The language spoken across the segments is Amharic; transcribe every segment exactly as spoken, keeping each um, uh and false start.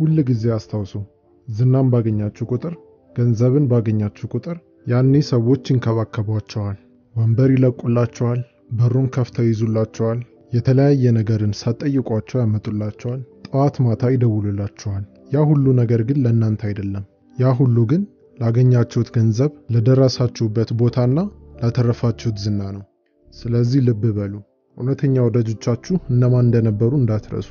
ሁል ጊዜ አስታውሱ፣ ዝናን ባገኛችሁ ቁጥር፣ ገንዘብን ባገኛችሁ ቁጥር ያኔ ሰዎች ይንከባከቧቸዋል፣ ወንበር ይለቁላቸዋል፣ በሩን ከፍተው ይዙላቸዋል፣ የተለያየ ነገርን ሳትጠይቋቸው ያመጡላቸዋል፣ ጠዋት ማታ ይደውሉላቸዋል። ያ ሁሉ ነገር ግን ለእናንተ አይደለም። ያ ሁሉ ግን ላገኛችሁት ገንዘብ፣ ለደረሳችሁበት ቦታና ላተረፋችሁት ዝና ነው። ስለዚህ ልብ በሉ፣ እውነተኛ ወዳጆቻችሁ እነማን እንደነበሩ እንዳትረሱ።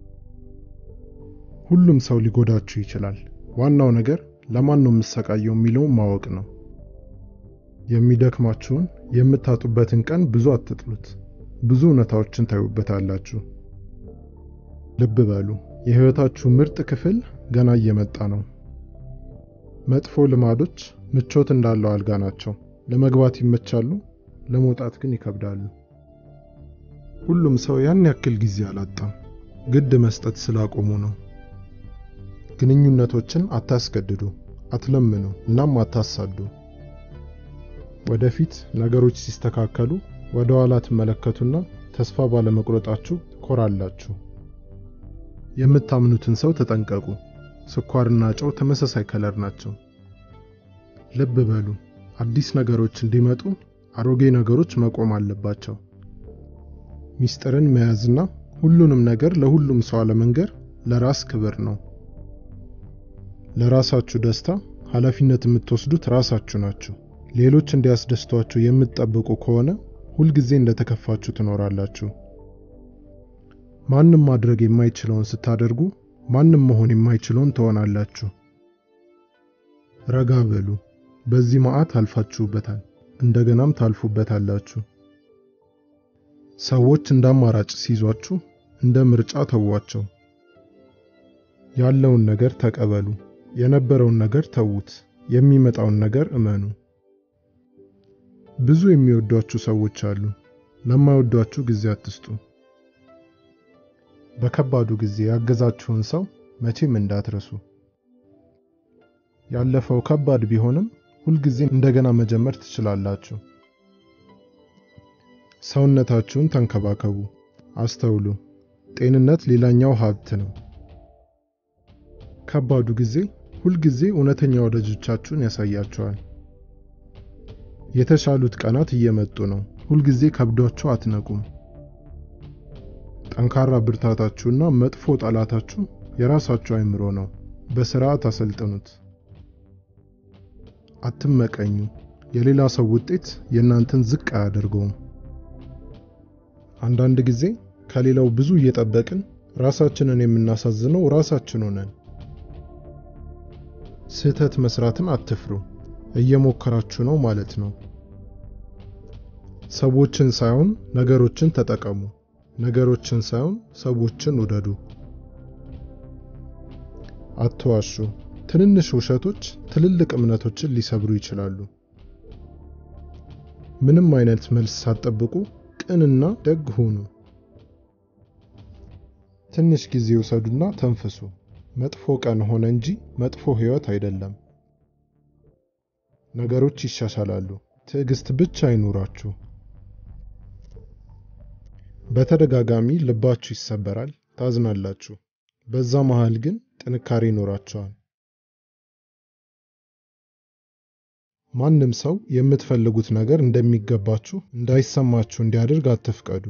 ሁሉም ሰው ሊጎዳችሁ ይችላል። ዋናው ነገር ለማን ነው የምሰቃየው የሚለውን ማወቅ ነው። የሚደክማችሁን የምታጡበትን ቀን ብዙ አትጥሉት። ብዙ እውነታዎችን ታዩበታላችሁ። ልብ በሉ፣ የህይወታችሁ ምርጥ ክፍል ገና እየመጣ ነው። መጥፎ ልማዶች ምቾት እንዳለው አልጋ ናቸው። ለመግባት ይመቻሉ፣ ለመውጣት ግን ይከብዳሉ። ሁሉም ሰው ያን ያክል ጊዜ አላጣም፣ ግድ መስጠት ስላቆሙ ነው። ግንኙነቶችን አታስገድዱ፣ አትለምኑ፣ እናም አታሳዱ። ወደፊት ነገሮች ሲስተካከሉ ወደ ኋላ ትመለከቱና ተስፋ ባለመቁረጣችሁ ትኮራላችሁ። የምታምኑትን ሰው ተጠንቀቁ። ስኳርና ጨው ተመሳሳይ ከለር ናቸው። ልብ በሉ፣ አዲስ ነገሮች እንዲመጡ አሮጌ ነገሮች መቆም አለባቸው። ሚስጥርን መያዝና ሁሉንም ነገር ለሁሉም ሰው አለመንገር ለራስ ክብር ነው። ለራሳችሁ ደስታ ኃላፊነት የምትወስዱት ራሳችሁ ናችሁ። ሌሎች እንዲያስደስቷችሁ የምትጠብቁ ከሆነ ሁልጊዜ እንደተከፋችሁ ትኖራላችሁ። ማንም ማድረግ የማይችለውን ስታደርጉ ማንም መሆን የማይችለውን ትሆናላችሁ። ረጋ በሉ። በዚህ መዓት አልፋችሁበታል፣ እንደገናም ታልፉበታላችሁ። ሰዎች እንደ አማራጭ ሲይዟችሁ እንደ ምርጫ ተዋቸው። ያለውን ነገር ተቀበሉ፣ የነበረውን ነገር ተዉት፣ የሚመጣውን ነገር እመኑ። ብዙ የሚወዷችሁ ሰዎች አሉ። ለማይወዷችሁ ጊዜ አትስጡ። በከባዱ ጊዜ ያገዛችሁን ሰው መቼም እንዳትረሱ። ያለፈው ከባድ ቢሆንም ሁልጊዜ እንደገና መጀመር ትችላላችሁ። ሰውነታችሁን ተንከባከቡ። አስተውሉ፣ ጤንነት ሌላኛው ሀብት ነው። ከባዱ ጊዜ ሁልጊዜ እውነተኛ ወዳጆቻችሁን ያሳያችኋል። የተሻሉት ቀናት እየመጡ ነው። ሁልጊዜ ከብዷችሁ አትነቁም። ጠንካራ ብርታታችሁና መጥፎ ጠላታችሁ የራሳችሁ አይምሮ ነው። በስርዓት አሰልጥኑት። አትመቀኙ። የሌላ ሰው ውጤት የእናንተን ዝቅ አያደርገውም። አንዳንድ ጊዜ ከሌላው ብዙ እየጠበቅን ራሳችንን የምናሳዝነው ራሳችን ሆነን። ስህተት መስራትን አትፍሩ። እየሞከራችሁ ነው ማለት ነው። ሰዎችን ሳይሆን ነገሮችን ተጠቀሙ። ነገሮችን ሳይሆን ሰዎችን ውደዱ። አትዋሹ። ትንንሽ ውሸቶች ትልልቅ እምነቶችን ሊሰብሩ ይችላሉ። ምንም አይነት መልስ ሳትጠብቁ ቅንና ደግ ሁኑ። ትንሽ ጊዜ ውሰዱና ተንፈሱ። መጥፎ ቀን ሆነ እንጂ መጥፎ ህይወት አይደለም። ነገሮች ይሻሻላሉ። ትዕግስት ብቻ ይኑራችሁ። በተደጋጋሚ ልባችሁ ይሰበራል፣ ታዝናላችሁ። በዛ መሃል ግን ጥንካሬ ይኖራችኋል። ማንም ሰው የምትፈልጉት ነገር እንደሚገባችሁ እንዳይሰማችሁ እንዲያደርግ አትፍቀዱ።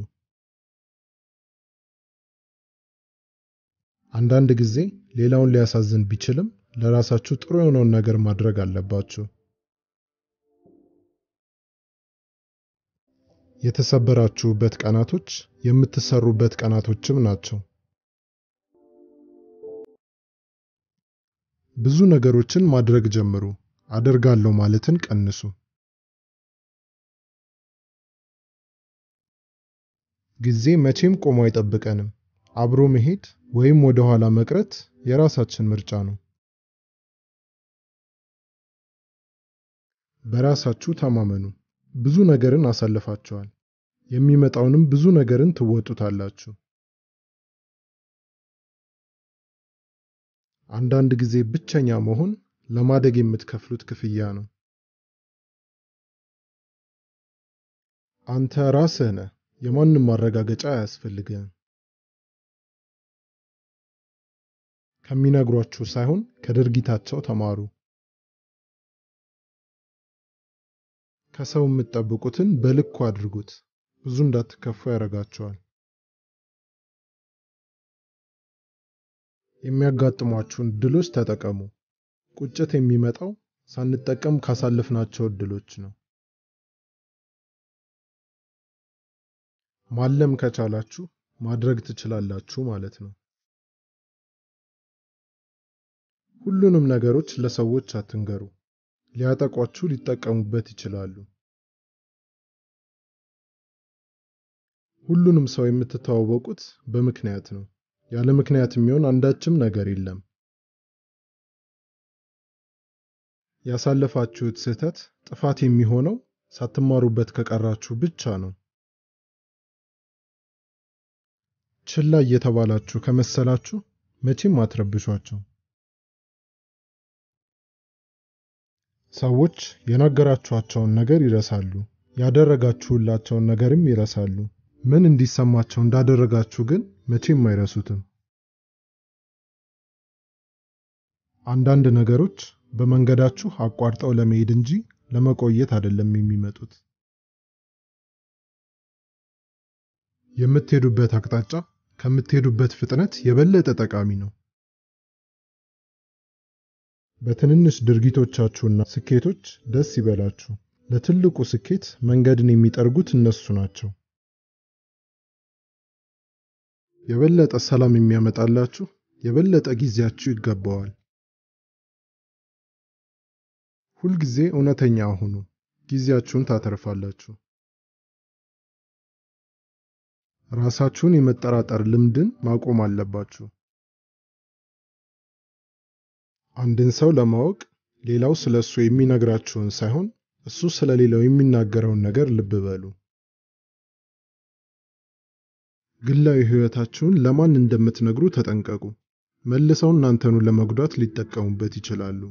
አንዳንድ ጊዜ ሌላውን ሊያሳዝን ቢችልም ለራሳችሁ ጥሩ የሆነውን ነገር ማድረግ አለባችሁ። የተሰበራችሁበት ቀናቶች የምትሰሩበት ቀናቶችም ናቸው። ብዙ ነገሮችን ማድረግ ጀምሩ። አደርጋለሁ ማለትን ቀንሱ። ጊዜ መቼም ቆሞ አይጠብቀንም። አብሮ መሄድ ወይም ወደ ኋላ መቅረት የራሳችን ምርጫ ነው። በራሳችሁ ተማመኑ። ብዙ ነገርን አሳልፋችኋል። የሚመጣውንም ብዙ ነገርን ትወጡታላችሁ። አንዳንድ ጊዜ ብቸኛ መሆን ለማደግ የምትከፍሉት ክፍያ ነው። አንተ ራስህ ነህ። የማንም ማረጋገጫ አያስፈልግህም። ከሚነግሯችሁ ሳይሆን ከድርጊታቸው ተማሩ። ከሰው የምትጠብቁትን በልኩ አድርጉት። ብዙ እንዳትከፉ ያደርጋችኋል። የሚያጋጥሟችሁን እድሎች ተጠቀሙ። ቁጭት የሚመጣው ሳንጠቀም ካሳለፍናቸው እድሎች ነው። ማለም ከቻላችሁ ማድረግ ትችላላችሁ ማለት ነው። ሁሉንም ነገሮች ለሰዎች አትንገሩ። ሊያጠቋችሁ ሊጠቀሙበት ይችላሉ። ሁሉንም ሰው የምትተዋወቁት በምክንያት ነው። ያለ ምክንያት የሚሆን አንዳችም ነገር የለም። ያሳለፋችሁት ስህተት ጥፋት የሚሆነው ሳትማሩበት ከቀራችሁ ብቻ ነው። ችላ እየተባላችሁ ከመሰላችሁ መቼም አትረብሿቸው። ሰዎች የነገራችኋቸውን ነገር ይረሳሉ፣ ያደረጋችሁላቸውን ነገርም ይረሳሉ። ምን እንዲሰማቸው እንዳደረጋችሁ ግን መቼም አይረሱትም። አንዳንድ ነገሮች በመንገዳችሁ አቋርጠው ለመሄድ እንጂ ለመቆየት አይደለም የሚመጡት። የምትሄዱበት አቅጣጫ ከምትሄዱበት ፍጥነት የበለጠ ጠቃሚ ነው። በትንንሽ ድርጊቶቻችሁና ስኬቶች ደስ ይበላችሁ። ለትልቁ ስኬት መንገድን የሚጠርጉት እነሱ ናቸው። የበለጠ ሰላም የሚያመጣላችሁ የበለጠ ጊዜያችሁ ይገባዋል። ሁል ጊዜ እውነተኛ ሁኑ። ጊዜያችሁን ታተርፋላችሁ። ራሳችሁን የመጠራጠር ልምድን ማቆም አለባችሁ። አንድን ሰው ለማወቅ ሌላው ስለሱ የሚነግራችሁን ሳይሆን እሱ ስለሌላው የሚናገረውን ነገር ልብ በሉ። ግላዊ ህይወታችሁን ለማን እንደምትነግሩ ተጠንቀቁ። መልሰው እናንተኑ ለመጉዳት ሊጠቀሙበት ይችላሉ።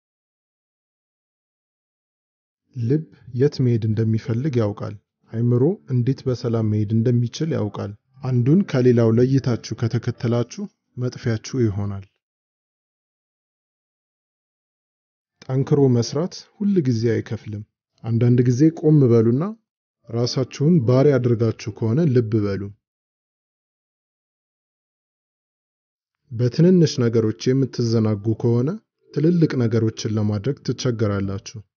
ልብ የት መሄድ እንደሚፈልግ ያውቃል። አይምሮ እንዴት በሰላም መሄድ እንደሚችል ያውቃል። አንዱን ከሌላው ለይታችሁ ከተከተላችሁ መጥፊያችሁ ይሆናል። ጠንክሮ መስራት ሁል ጊዜ አይከፍልም። አንዳንድ ጊዜ ቆም በሉና ራሳችሁን ባሪያ አድርጋችሁ ከሆነ ልብ በሉ። በትንንሽ ነገሮች የምትዘናጉ ከሆነ ትልልቅ ነገሮችን ለማድረግ ትቸገራላችሁ።